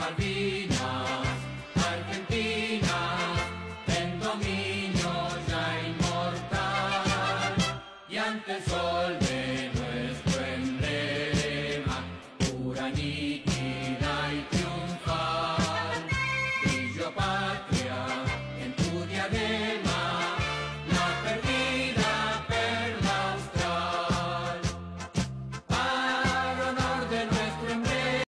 Malvinas, Argentina, en dominio ya inmortal, y ante el sol de nuestro emblema, pura nitidez.